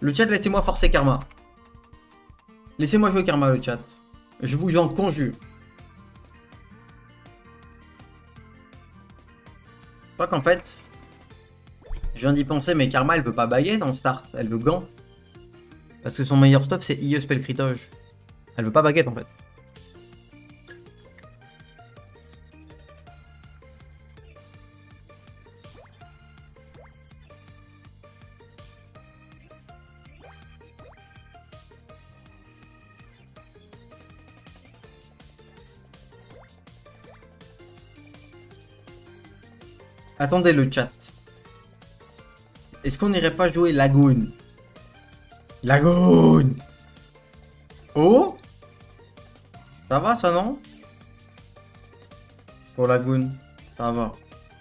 Le chat, laissez-moi forcer Karma. Laissez-moi jouer Karma, le chat. Je vous en conjure. Je crois qu'en fait, je viens d'y penser, mais Karma, elle veut pas baguette en start. Elle veut gant. Parce que son meilleur stuff, c'est IE Spell Critage. Elle veut pas baguette, en fait. Attendez le chat. Est-ce qu'on n'irait pas jouer Lagoon? Lagoon! Oh? Ça va ça non? Pour Lagoon, ça va.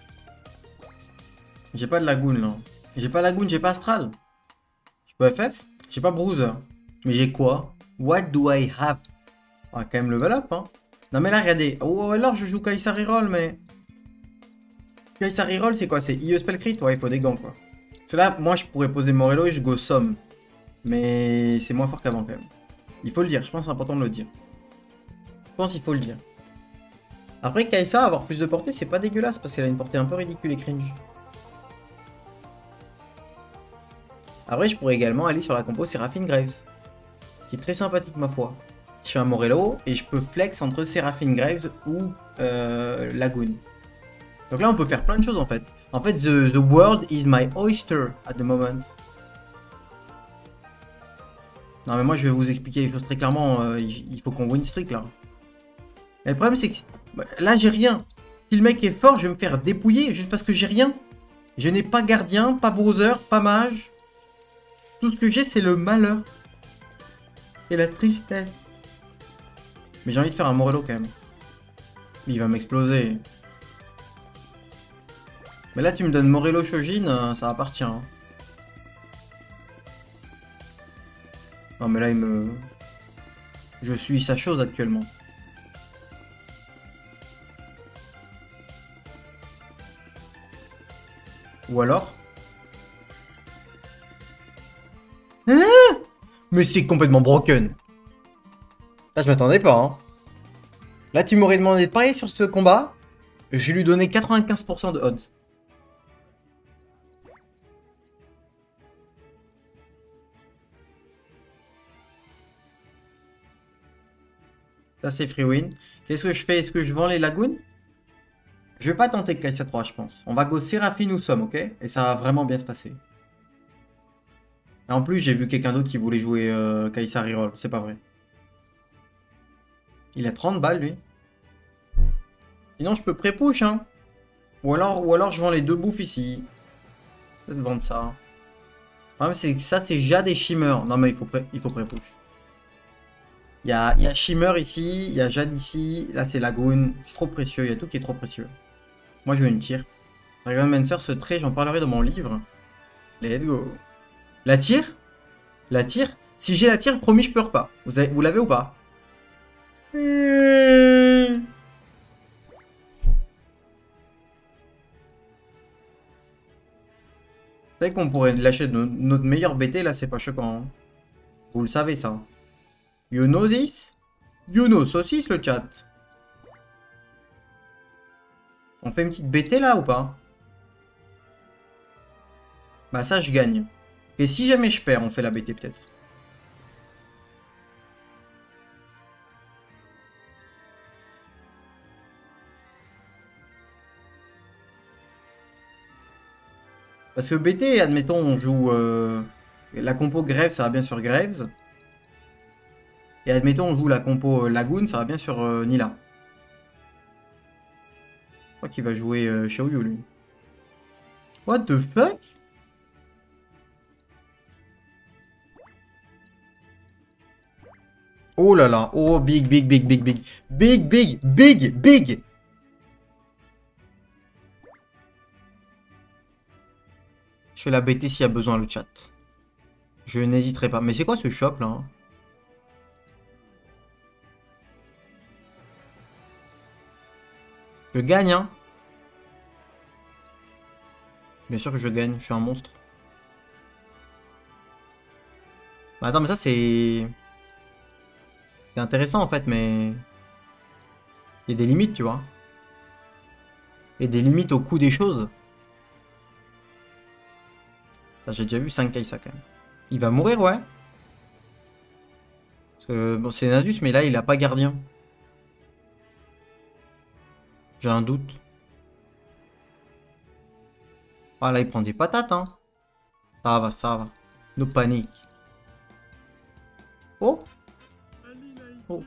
J'ai pas de Lagoon là. J'ai pas Lagoon, j'ai pas Astral. J'ai pas FF, j'ai pas Bruiser. Mais j'ai quoi? What do I have? On va quand même level up hein. Non mais là regardez. Oh alors je joue Kai'Sa Reroll mais... Kai'Sa Reroll c'est quoi? C'est IE Spell Crit? Ouais il faut des gants quoi. Parce que là moi je pourrais poser Morello et je go Somme. Mais c'est moins fort qu'avant quand même. Il faut le dire, je pense que c'est important de le dire. Je pense qu'il faut le dire. Après Kai'Sa avoir plus de portée c'est pas dégueulasse parce qu'elle a une portée un peu ridicule et cringe. Après je pourrais également aller sur la compo Seraphine Graves. Qui est très sympathique ma foi. Je fais un Morello et je peux flex entre Seraphine Graves ou Lagoon. Donc là on peut faire plein de choses en fait. En fait the world is my oyster at the moment. Non mais moi je vais vous expliquer les choses très clairement, il faut qu'on win streak là. Et le problème c'est que là j'ai rien. Si le mec est fort je vais me faire dépouiller juste parce que j'ai rien. Je n'ai pas gardien, pas browser, pas mage. Tout ce que j'ai c'est le malheur. Et la tristesse. Mais j'ai envie de faire un Morello quand même. Il va m'exploser. Mais là tu me donnes Morello Shojin, ça appartient. Hein. Non mais là il me... Je suis sa chose actuellement. Ou alors... Ah mais c'est complètement broken. Là je m'attendais pas. Hein. Là tu m'aurais demandé de parier sur ce combat. Je vais lui donner 95% de odds. Ça c'est free win. Qu'est-ce que je fais? Est-ce que je vends les lagoons? Je vais pas tenter Kai'Sa 3 je pense. On va go Séraphine ou Somme, ok? Et ça va vraiment bien se passer. Et en plus j'ai vu quelqu'un d'autre qui voulait jouer Kai'Sa Reroll. C'est pas vrai. Il a 30 balles lui. Sinon je peux pré-push hein. Ou alors je vends les deux bouffes ici. Peut-être vendre ça. Le problème c'est que ça c'est Jade et Shimmer. Non mais il faut pré-push. Il y a Shimmer ici, il y a Jade ici, là c'est Lagoon, c'est trop précieux, il y a tout qui est trop précieux. Moi je veux une tire. Dragon Mancer se trait, j'en parlerai dans mon livre. Let's go. La tire? La tire? Si j'ai la tire, promis je pleure pas. Vous l'avez ou pas? Vous savez qu'on pourrait lâcher notre meilleur BT là, c'est pas choquant. Hein. Vous le savez ça. You know this? You know saucisse le chat. On fait une petite BT là ou pas? Bah ça je gagne. Et si jamais je perds, on fait la BT peut-être. Parce que BT, admettons, on joue la compo Graves, ça va bien sur Graves. Et admettons, on joue la compo Lagoon, ça va bien sur Nila. Je crois qu'il va jouer Xiaoyu, lui. What the fuck? Oh là là, oh big, big, big, big, big. Big, big, big, big. Je fais la BT s'il y a besoin, le chat. Je n'hésiterai pas. Mais c'est quoi ce shop là hein? Je gagne, hein. Bien sûr que je gagne, je suis un monstre. Bah, attends, mais ça c'est... C'est intéressant en fait, mais... Il y a des limites, tu vois. Il y a des limites au coût des choses. J'ai déjà vu 5 Kaisa quand même. Il va mourir, ouais. Parce que, bon, c'est Nasus, mais là, il a pas gardien. J'ai un doute. Ah, là, il prend des patates, hein. Ça va, ça va. No panique. Oh, oh.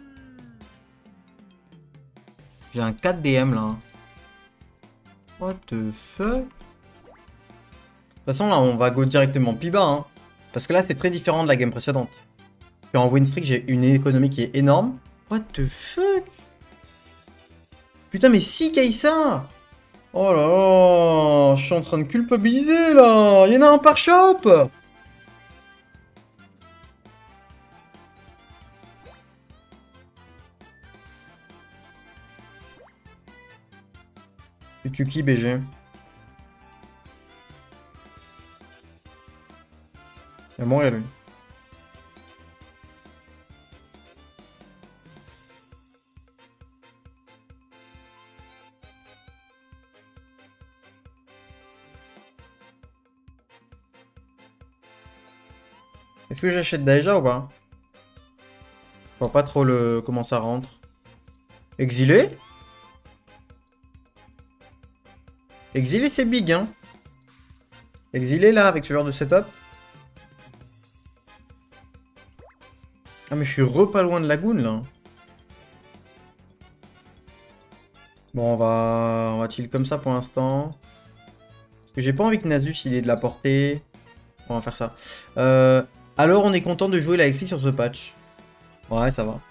J'ai un 4 DM, là. What the fuck? De toute façon, là, on va go directement plus bas, hein. Parce que là, c'est très différent de la game précédente. Puis en win streak, j'ai une économie qui est énorme. What the fuck? Putain, mais si Kaisa! Oh là là, je suis en train de culpabiliser là. Il y en a un par shop. Tu qui BG? Il va mourir lui. Est-ce que j'achète déjà ou pas? Je vois pas trop le comment ça rentre. Exilé? Exilé c'est big hein. Exilé là avec ce genre de setup. Ah mais je suis pas loin de Lagoon là. Bon on va chill comme ça pour l'instant. Parce que j'ai pas envie que Nasus il ait de la portée. On va faire ça. Alors on est content de jouer la Exi sur ce patch. Ouais ça va.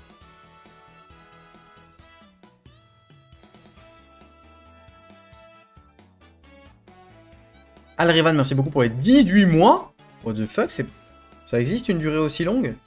Alrevan, merci beaucoup pour les 18 mois. What the fuck, ça existe une durée aussi longue?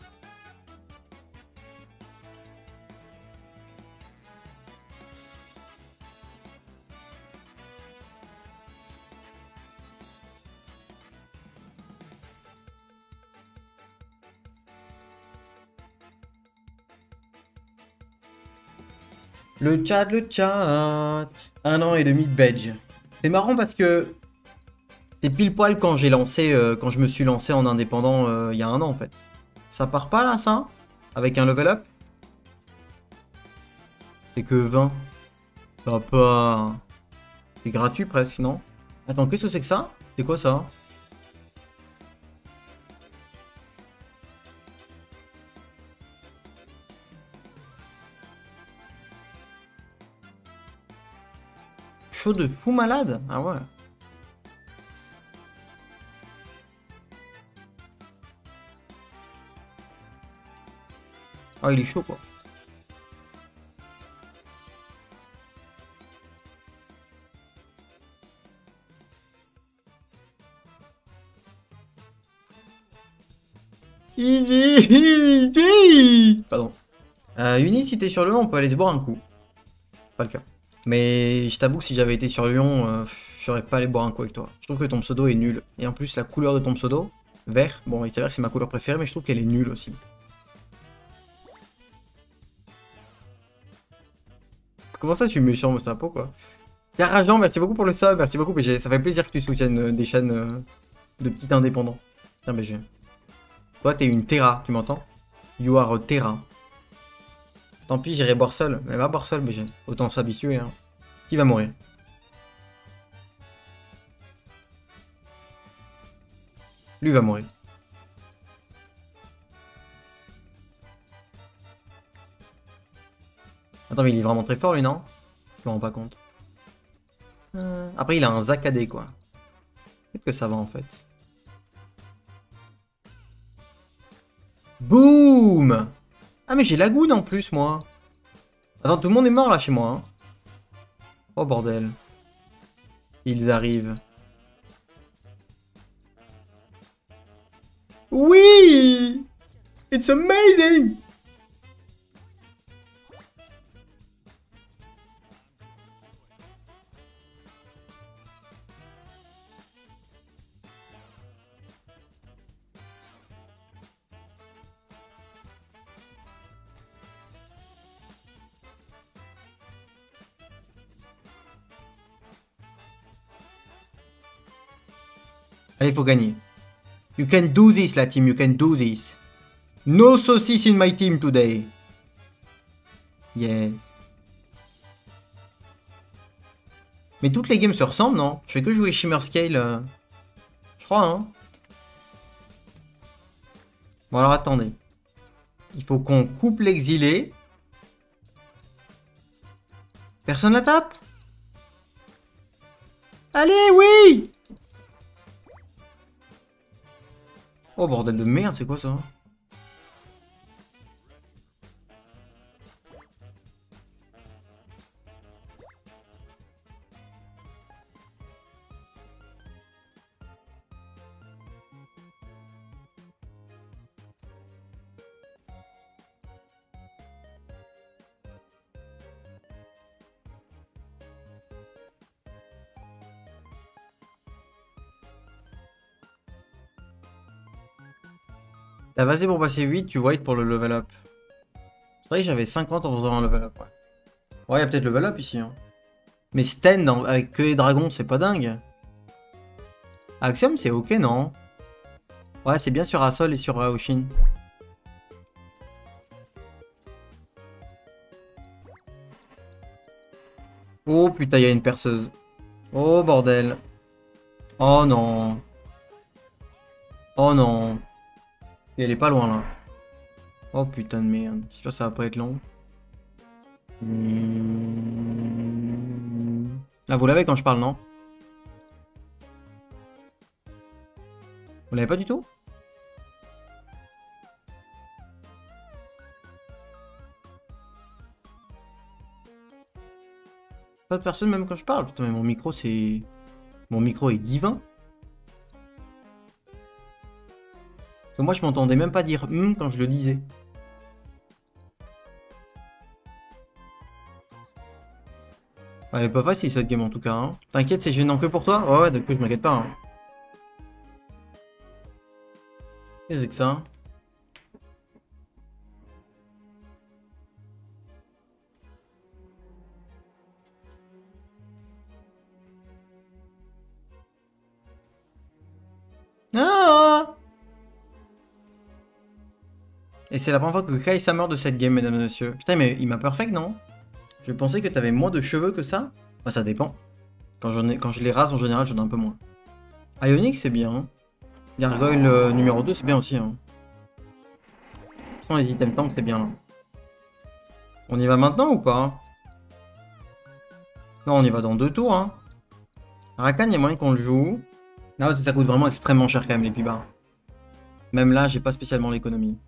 Le chat, le chat. 1 an et demi de badge. C'est marrant parce que c'est pile poil quand j'ai lancé, quand je me suis lancé en indépendant il y a un an en fait. Ça part pas là ça? Avec un level up? C'est que 20. Ça va pas... C'est gratuit presque, non? Attends, qu'est-ce que c'est que ça? C'est quoi ça? Chaud de fou malade? Ah ouais. Ah il est chaud quoi. Easy, easy. Pardon. Uni, si t'es sur Lyon, on peut aller se boire un coup. C'est pas le cas. Mais je t'avoue que si j'avais été sur Lyon, je serais pas allé boire un coup avec toi. Je trouve que ton pseudo est nul. Et en plus, la couleur de ton pseudo, vert, bon, il s'avère que c'est ma couleur préférée, mais je trouve qu'elle est nulle aussi. Comment ça, tu es méchant, mais c'est un peu quoi? Carajan, merci beaucoup pour le sub, merci beaucoup, BG. Ça fait plaisir que tu soutiennes des chaînes de petits indépendants. Tiens, BG. Toi, t'es une Terra, tu m'entends? You are a Terra. Tant pis, j'irai boire seul. Mais va boire seul, BG. Autant s'habituer, hein. Qui va mourir? Lui va mourir. Attends, mais il est vraiment très fort, lui, non? Je me rends pas compte. Après, il a un Zakadé, quoi. Peut-être que ça va, en fait. Boum! Ah, mais j'ai Lagoon, en plus, moi. Attends, tout le monde est mort, là, chez moi. Hein. Oh, bordel. Ils arrivent. Oui! It's amazing! Allez, faut gagner. You can do this, la team. You can do this. No saucisse in my team today. Yes. Mais toutes les games se ressemblent, non? Je fais que jouer Shimmer Scale. Je crois, hein. Bon, alors attendez. Il faut qu'on coupe l'exilé. Personne la tape? Allez, oui! Oh, bordel de merde, c'est quoi ça? T'as passé pour passer 8, tu white pour le level up. C'est vrai que j'avais 50 en faisant un level up, ouais. Ouais, y a peut-être level up ici, hein. Mais stand avec que les dragons, c'est pas dingue. Axiom, c'est ok, non? Ouais, c'est bien sur Asol et sur Oshin. Oh putain, y a une perceuse. Oh bordel. Oh non. Oh non. Et elle est pas loin là. Oh putain de merde. J'espère que ça va pas être long. Là, vous l'avez quand je parle, non? Vous l'avez pas du tout? Pas de personne même quand je parle. Putain, mais mon micro, c'est... Mon micro est divin. Parce que moi, je m'entendais même pas dire quand je le disais. Elle est pas facile cette game en tout cas. Hein. T'inquiète, c'est gênant que pour toi? Ouais, ouais, de coup, je m'inquiète pas. Hein. Qu'est-ce que c'est que ça? Ah! Et c'est la première fois que Kaisa meurt de cette game, mesdames et messieurs. Putain, mais il m'a perfect, non? Je pensais que t'avais moins de cheveux que ça. Bah, ça dépend. Quand je les rase, en général, j'en ai un peu moins. Ionix, c'est bien. Hein. Gargoyle numéro 2, c'est bien aussi. Hein. Sans les items tank, c'est bien. Là. On y va maintenant ou pas? Non, on y va dans 2 tours. Hein. Rakan, il y a moyen qu'on le joue. Non, ça coûte vraiment extrêmement cher quand même, les P-bars. Même là, j'ai pas spécialement l'économie.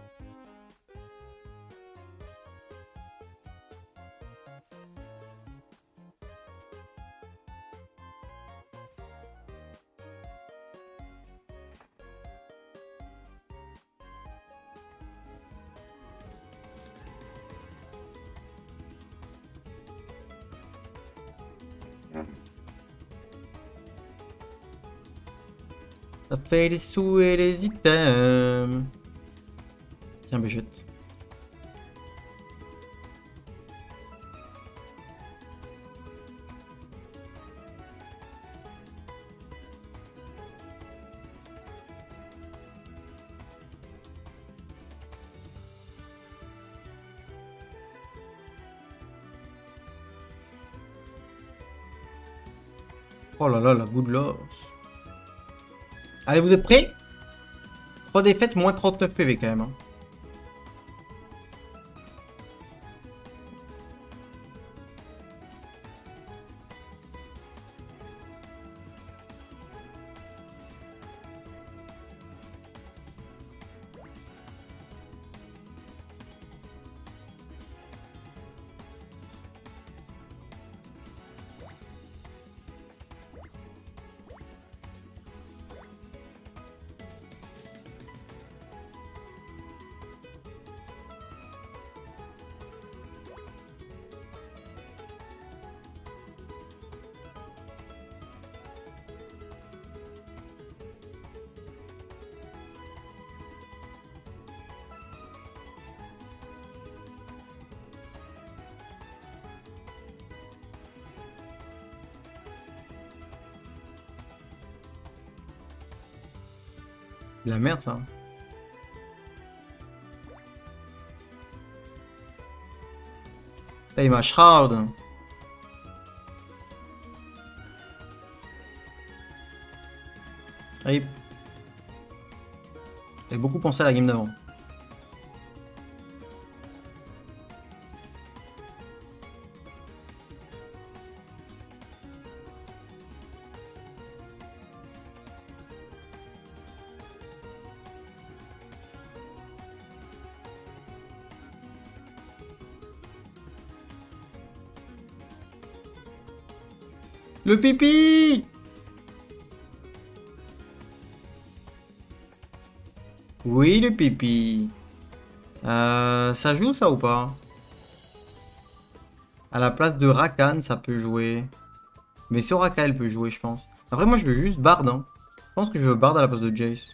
Ça fait les sous et les items. Tiens, Béchette. Oh là là, la good loss. Allez, vous êtes prêts? 3 défaites, moins 39 PV quand même. Hein. La merde, ça. Là, il m'a shroud. Rip. J'ai beaucoup pensé à la game d'avant. Le pipi! Oui, le pipi. Ça joue ça ou pas? À la place de Rakan, ça peut jouer. Mais Soraka, elle peut jouer, je pense. Après, moi, je veux juste Bard. Hein. Je pense que je veux Bard à la place de Jace.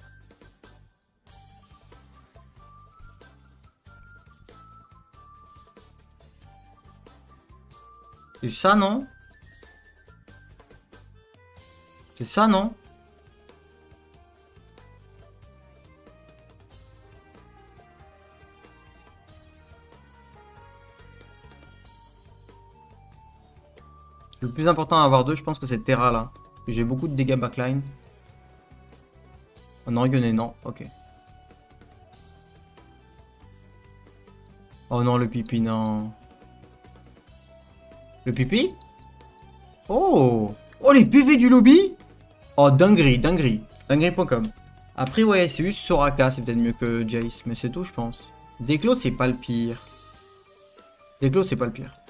C'est ça, non? C'est ça, non? Le plus important à avoir deux, je pense que c'est Terra là. J'ai beaucoup de dégâts backline. Oh non, Yone, non. Ok. Oh non, le pipi, non. Le pipi? Oh! Oh, les PV du lobby? Oh, dinguerie, dinguerie. Dinguerie.com. Après, ouais, c'est juste Soraka, c'est peut-être mieux que Jace. Mais c'est tout, je pense. Déclos, c'est pas le pire. Déclos, c'est pas le pire.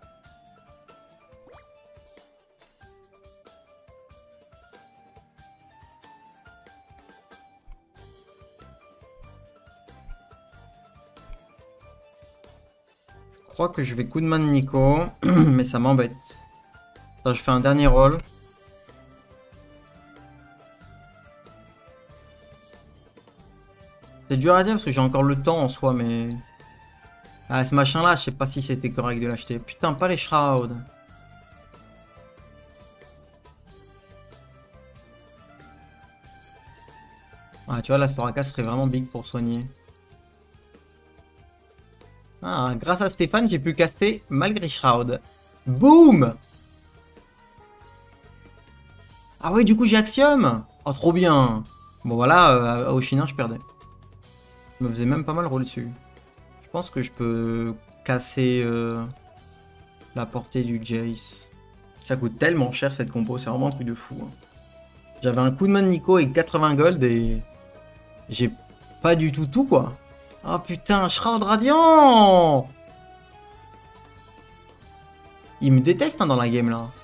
Je crois que je vais coup de main de Nico, mais ça m'embête. Je fais un dernier roll. C'est dur à dire parce que j'ai encore le temps en soi, mais... Ah, ce machin-là, je sais pas si c'était correct de l'acheter. Putain, pas les shrouds. Ah, tu vois, la Soraka serait vraiment big pour soigner. Ah, grâce à Stéphane, j'ai pu caster malgré Shroud. Boum! Ah ouais, du coup, j'ai Axiom. Oh, trop bien. Bon, voilà, à Oshina, je perdais. Je me faisais même pas mal rouler dessus. Je pense que je peux casser la portée du Jace. Ça coûte tellement cher, cette compo. C'est vraiment un truc de fou. Hein. J'avais un coup de main de Nico avec 80 gold et... J'ai pas du tout, quoi. Oh putain, Shroud Radiant! Il me déteste hein, dans la game là.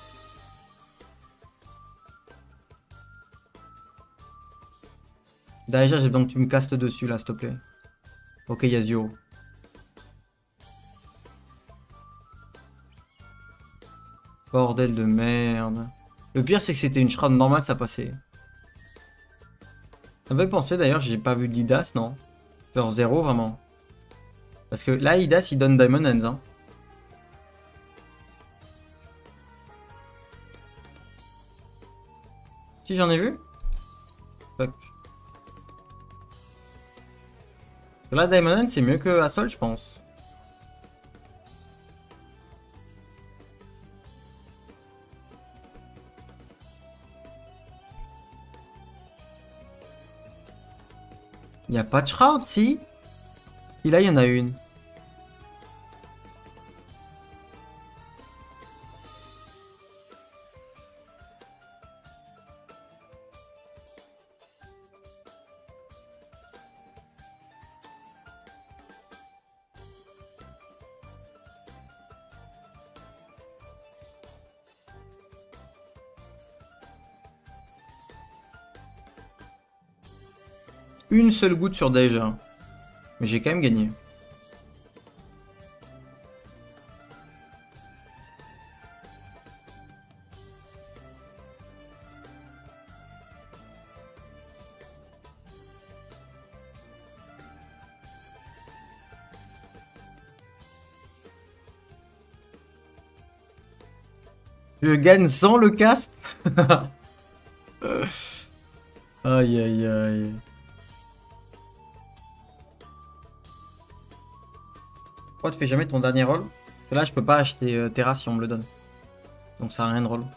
Déjà, j'ai besoin que tu me castes dessus là, s'il te plaît. Ok, Yasuo. Bordel de merde. Le pire, c'est que c'était une Shroud normale, ça passait. Ça me fait penser d'ailleurs, j'ai pas vu d'Idas, non? Genre zéro vraiment. Parce que là, Idas, il donne Diamond Hands. Hein. Si j'en ai vu? Fuck. Là, Diamond Hands, c'est mieux que Assault, je pense. Il n'y a pas de Shroud, si? Et là, il y en a une. Une seule goutte sur déjà. Mais j'ai quand même gagné. Je gagne sans le cast. Aïe aïe aïe. Pourquoi tu fais jamais ton dernier roll? Parce que là, je peux pas acheter Terra si on me le donne. Donc ça a rien de roll.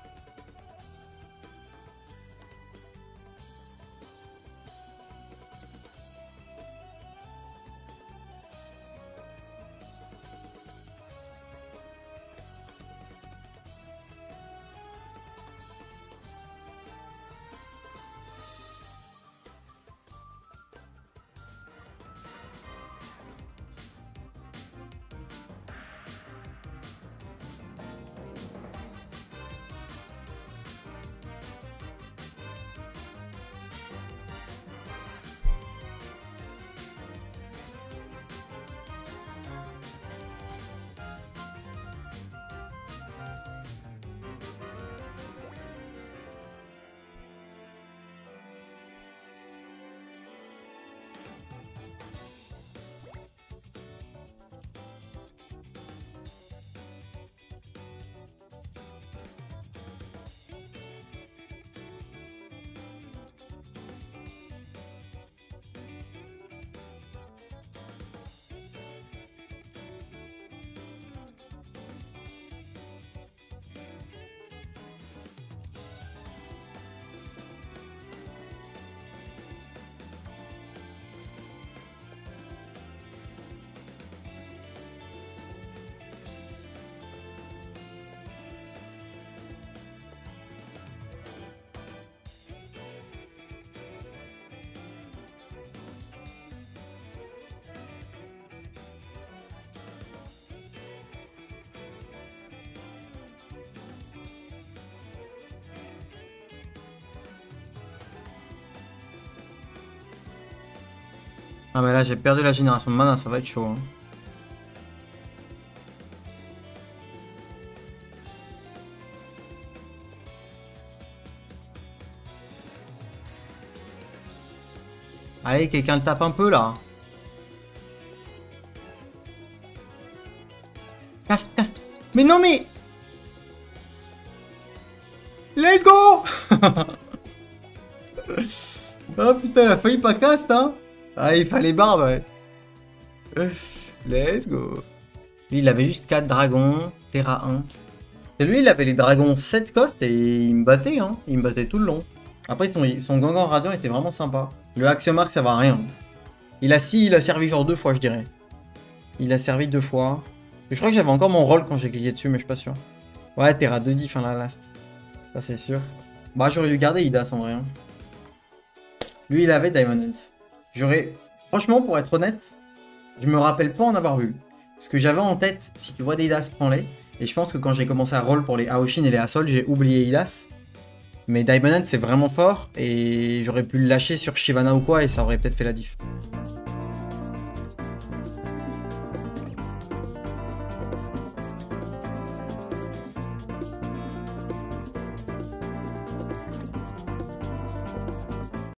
Ah mais là j'ai perdu la génération de mana, ça va être chaud. Hein. Allez, quelqu'un le tape un peu là. Caste, caste. Mais non mais... Let's go. Oh putain, il a failli pas caste hein. Ah, il fallait barde, ouais. Let's go. Lui, il avait juste 4 dragons, Terra 1. Et lui, il avait les dragons 7 cost et il me battait, hein. Il me battait tout le long. Après, son Gangan Radiant était vraiment sympa. Le Axiomark, ça va à rien. Il a servi genre 2 fois, je dirais. Il a servi 2 fois. Je crois que j'avais encore mon rôle quand j'ai cliqué dessus, mais je suis pas sûr. Ouais, Terra 2 diff, hein, la last. Ça, c'est sûr. Bah, j'aurais dû garder Idas en vrai. Hein. Lui, il avait Diamond Hands. J'aurais... Franchement, pour être honnête, je me rappelle pas en avoir vu. Ce que j'avais en tête, si tu vois des Idas, prends-les. Et je pense que quand j'ai commencé à roll pour les Aoshin et les Asol, j'ai oublié Idas. Mais Diamond Hands, c'est vraiment fort. Et j'aurais pu le lâcher sur Shyvana ou quoi, et ça aurait peut-être fait la diff.